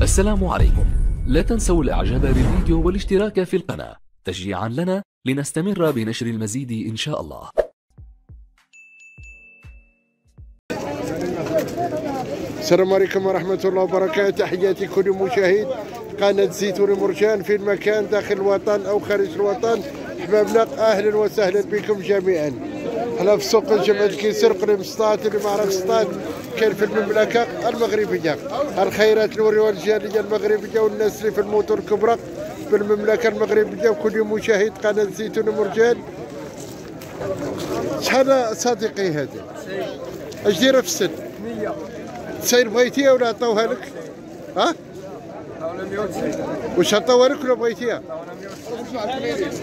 السلام عليكم. لا تنسوا الاعجاب بالفيديو والاشتراك في القناة تشجيعا لنا لنستمر بنشر المزيد ان شاء الله. السلام عليكم ورحمة الله وبركاته. تحياتي كل مشاهد قناة زيتون مرجان في المكان داخل الوطن أو خارج الوطن. أحبابنا أهلا وسهلا بكم جميعا. حنا في سوق جمعة الكيسر قريب سطات اللي ما عرف سطات كاين في المملكة المغربية. الخيرات الوريوة الجالية المغربية والناس اللي في الموتور الكبرى في المملكة المغربية وكل مشاهد قناة زيتون مرجان. شحال صديقي هذا؟ اش دايره في السن؟ 100. سير بغيتيها ولا عطاوها لك؟ ها؟ عطاونا 190. واش عطاوها لك ولا بغيتيها؟ عطاونا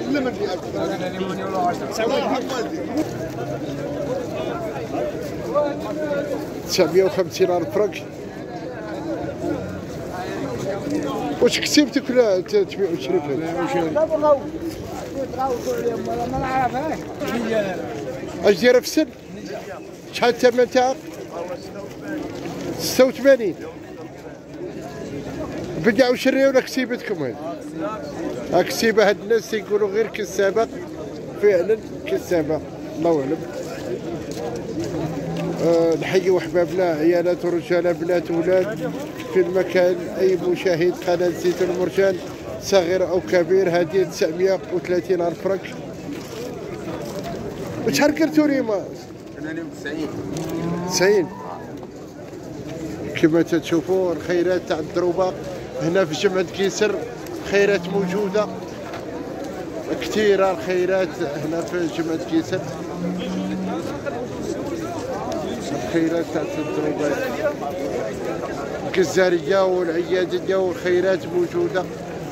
950 ألف فرنك. واش كسبتك ولا تبيع وتشري فيها؟ ما نعرفهاش. اش دايره في السن؟ شحال الثمن تاعك؟ 86. بدعوا شريه ولا كسيبتكم هذه؟ كسيبه هاد الناس تيقولوا غير كسابه، فعلا كسابه الله اعلم. نحيوا احبابنا عيالات ورجاله بنات ولاد في المكان. اي مشاهد قناه زيتون مرجان صغير او كبير هذه 930 ألف فرنك. شحال قلتوا لي ما؟ قلنا لهم 90. كما تشوفوا الخيرات تاع الدروبه هنا في جمعة كيسر، خيرات موجوده كثيره. الخيرات هنا في جمعة كيسر، الخيرات تاع الدروبه الجزاريه والعياديه والخيرات موجوده.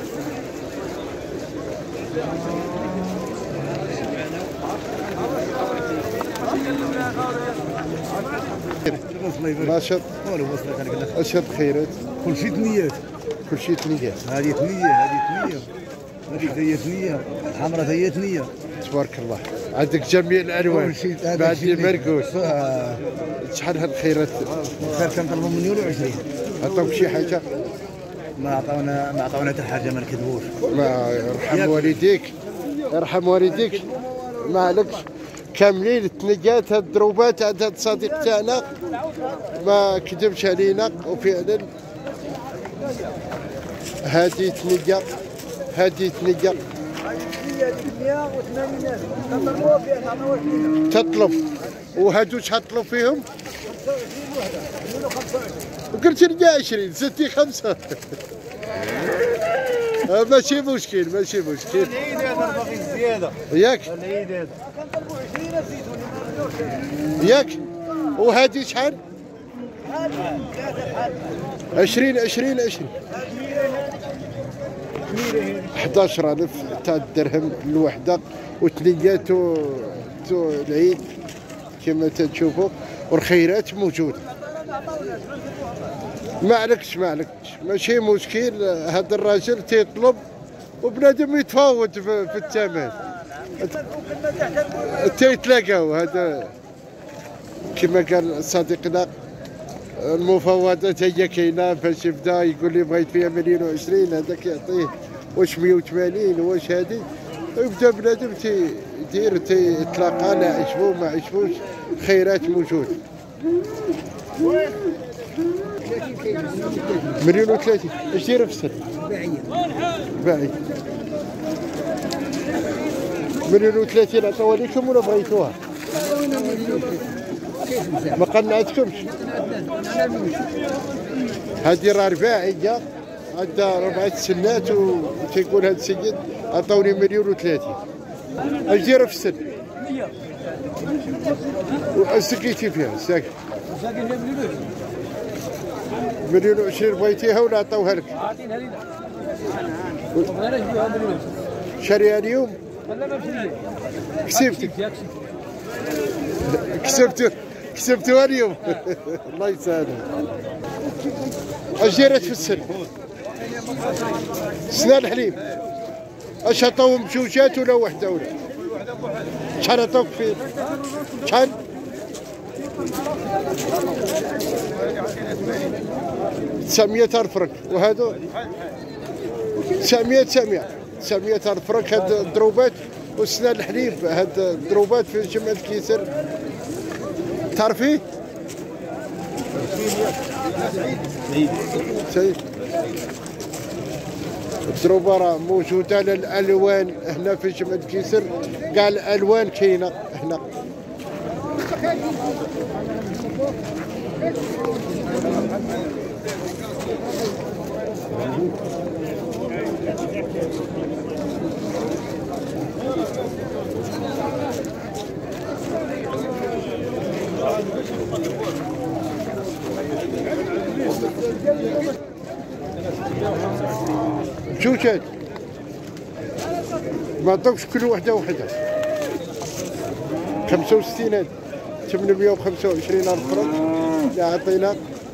ناشط اشهد خيرات. كل شيء ثنيات. كل شيء ثنيات. هذه ثنيه، هذه ثنيه، هذيك هي ثنيه، الحمراء هي ثنيه. تبارك الله عندك جميع الالوان. بعد المرقوس. شحال هاد الخيرات؟ الخير كنطلبوا من يورو 20. عطاوك شي حاجه؟ ما عطاونا حتى حاجه، ما نكذبوش. ما يرحم والديك، يرحم والديك. ما عليكش كاملين التنيات. هاد الدروبات عند هاد الصديق تاعنا ما كذبش علينا، وفعلا هادي تنية، هادي تنية. تطلب. وهادو شحال تطلب فيهم؟ قلت لي 20 زدتي 5. ماشي مشكل، ماشي مشكل. ياك؟ ياك؟ وهادي شحال؟ 20 20 20. 11,000 تاع الدرهم الوحده، وثنيات العيد كما تشوفوا، والخيرات موجوده. ما عليكش ما عليكش، ماشي مشكل. هذا الراجل تيطلب وبنادم يتفاوض في الثمن، تيتلاقاو. هذا كما قال صديقنا المفاوضات هي كاينه. فاش يبدا يقول لي بغيت فيها 1,020,000 هذاك يعطيه واش 180 واش هذه، يبدا بنادم تيدير تيتلاقى. لا عجبو ما عجبوش، خيرات موجود. 1,030,000. اش دايره في السن؟ باعيه. 1,030,000 عطاوها لكم ولا بغيتوها؟ ما قنعتكمش؟ هذه راه رباعيه، عندها 4 سنات، وتيقول هذا السيد عطاوني 1,030,000. اش دايره في السن؟ 100. وسقيتي فيها؟ ساكن. 1,020,000 بغيتيها ولا عطاوها لك؟ عاطينها لينا. بغيناش نبيعوها 1,020,000. شاريها اليوم؟ لا ما مشريه. كسبتك. كسبتوها اليوم. الله يسهلها. اش دايرات في السن؟ سنان الحليب. اش عطاوهم بجوجات ولا وحده ولا؟ شحال عطاوك فيه؟ شحال؟ 900 ألف فرنك. وهذا 900 ألف فرنك. هاد الدروبات وسنان الحليب. هاد الدروبات في جمعة كيسر تعرفيه؟ سيد الدروبة راه موجودة للألوان هنا في جمعة كيسر. كاع الألوان كاينة هنا. جوجات ما عطوكش كل وحده 65 825 ألف فرنك اللي عطينا.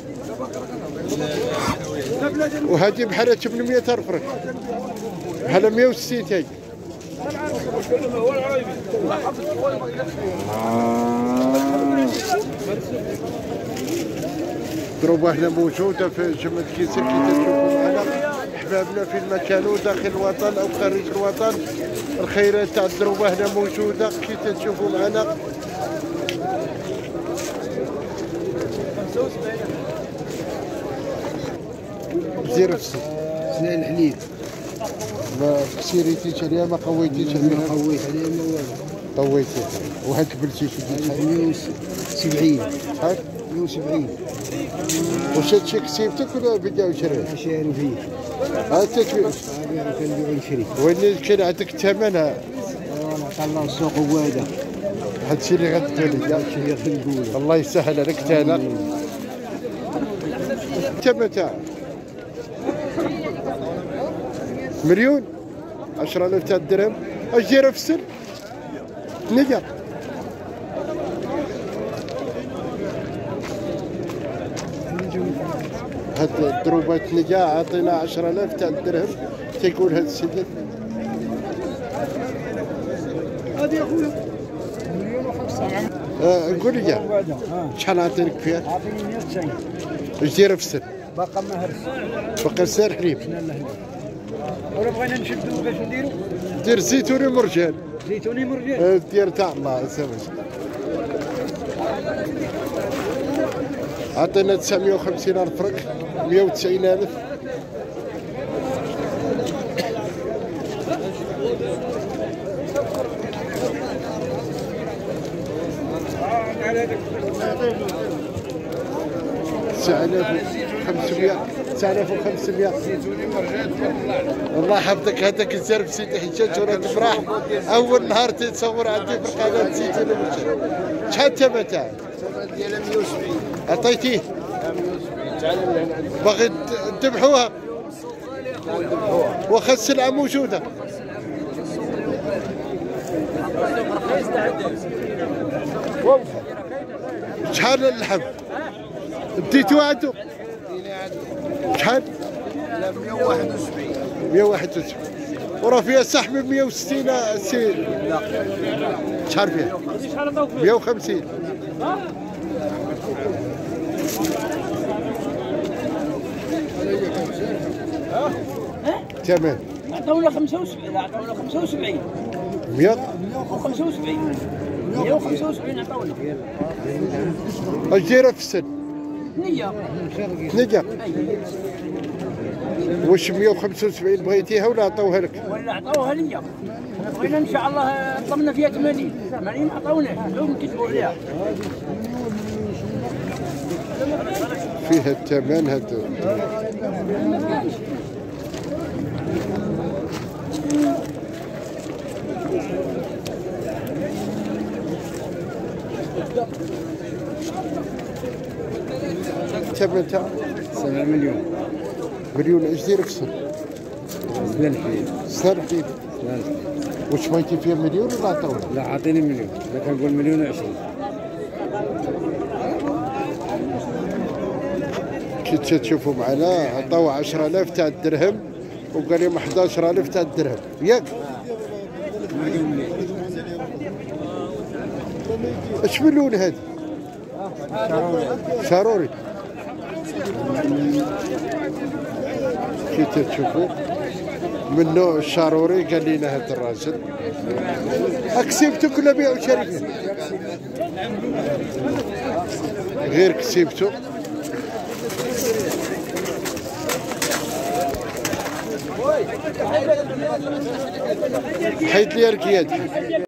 وهذه بحالها 800 ألف فرنك بحالها 160 تاي. الدروبة هنا موجودة في جمعة كيسر كي تشوفوا معنا أحبابنا في المكان وداخل الوطن أو خارج الوطن. الخيرات تاع الدروبة هنا موجودة كي تشوفوا معنا. زير في سنان الحليب ما كسيريتيش عليها ما قويتيش عليها. ما قويت عليها ما والو. قويتيها وهاد البلتي شديت 170 هاك 170. واش هادشي كسيبتك ولا بداو يشريه؟ شاري فيه هاد تتبيع كنبيع نشري. وين كان عندك الثمن؟ ها عطا الله السوق هو هذا. هادشي اللي غتقول لي. هادشي اللي غنقول. الله يسهل عليك حتى انا. الثمن تاعك مليون 10,000 تاع الدرهم. اش دايره في السن؟ نقر هاد الدروبات نقا عطينا 10,000 تاع الدرهم. تيقول هاد السيد هادي يا خويا مليون و500. قول لي شحال عطينك فيها؟ عطيني 190. اش دايره في السن؟ باقا ما هرس. باقي سير حليب. ولا بغينا نشدو باش نديرو دير زيتوني مرجان. زيتوني مرجان. دير تاع الله يسامحك. عطينا 950 ألف فرنك 190 ألف. تعرف 500. الله يحفظك. هذاك الزرب سيدي حجاج ولا تفرح. اول نهار تتصور عندي في القناه زيتون ومرجان. شحال الثمن تاعك؟ الثمن ديالها 170. عطيتيه؟ باغي تذبحوها؟ واخا السلعه موجوده. شحال اللحم؟ ديتو عنده؟ شحال؟ 171. 171. وراه فيها سحب 160 سير. لا شحال فيها؟ 150. تمام. عطاونا 75. عطاونا 75. 175. 175 عطاونا. اش دايره في السن؟ نية. نية. واش 175 بغيتيها ولا عطاوها لك؟ ولا عطاوها ليا. بغينا ان شاء الله طلبنا فيها 80 عطاونا لو نكتبوا عليها. فيها الثمن هذا. الثمن تاع 7 مليون. مليون. اش داير في السن؟ سنان الحليب. سنان حليب. سنان الحليب. واش بغيتي فيها مليون ولا عطاوها؟ لا عطيني مليون. انا كنقول مليون و20. كي تشوفوا معنا عطاو 10,000 تاع الدرهم وقال لهم 11,000 تاع الدرهم ياك. اش من لون هذه؟ شاروري. كي تشوفوا من نوع الشاروري قال لنا هذا الراجل. كسبتو كل بيع وشركه غير كسبتو. حيد لي الكياد.